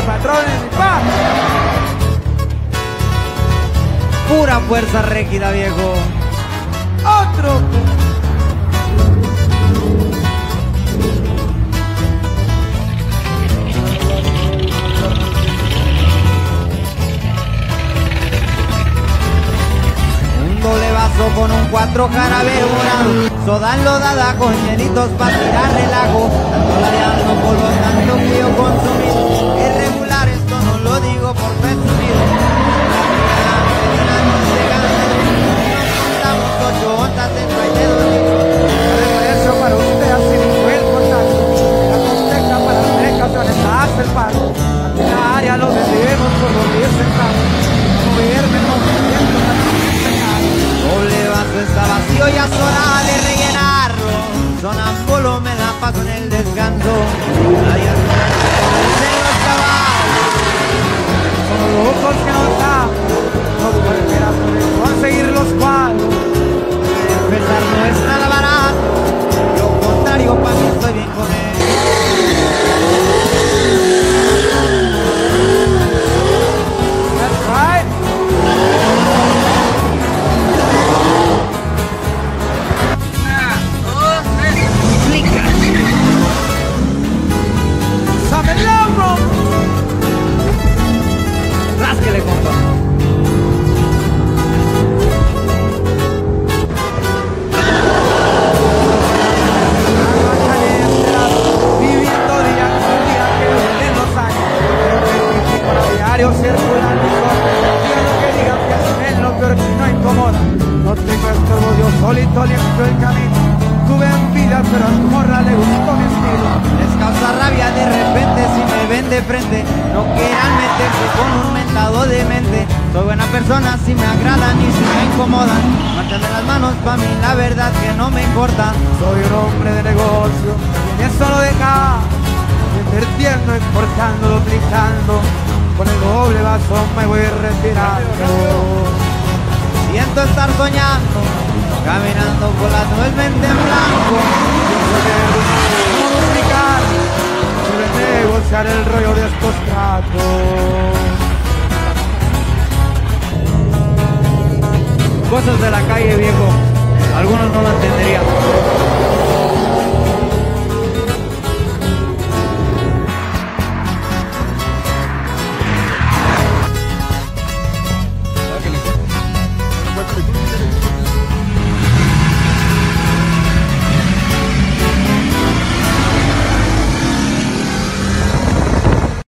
patrones, mi pa. Pura fuerza rígida, viejo. Otro. Doble vaso con un 4 jarabe, una soda enlodada con hielitos para tirar relajo, dando polvo tanto que yo consumí. Irregular, esto no lo digo por presumir. Nos contamos 8 onzas dentro de 2 litros. Regreso para usted, así fue el contacto. La contesta para las precauciones hace el paro. Aquí en la área lo vendemos por los 10 centavos. Moverme no me siento tan doble vaso está vacío y es hora de rellenarlo. Sonámbulo me la paso en el descanso. Nadie en los caballos. son los locos que nos dan. No cualquiera puede conseguir los cuadros. Empezar no es nada barato. Lo contrario, para mí estoy bien con él. That's right. Rásquele, compa. Viviendo día con día que vienen los años. Con a diario circulan mis ojos. Digan lo que digan que hacen lo peor si no incomoda. No tengo estorbo, yo solito limpio el camino. Tuve en vida, pero a tu morra le gustó mi estilo. Les causa rabia de repente si me ven de frente. No quieran meterse con un mentado de mente. Soy buena persona si me agradan y si me incomodan. Mártenme las manos pa' mí, la verdad que no me importa. Soy un hombre de negocio y en eso lo deja. Invirtiendo, exportando, duplicando. Con el doble vaso me voy retirando. Siento estar soñando, caminando por las nubes mente en blanco. ¿Cómo duplicar? Sobre negociar el rollo de estos tratos. Cosas de la calle, viejo. Algunos no lo entenderían.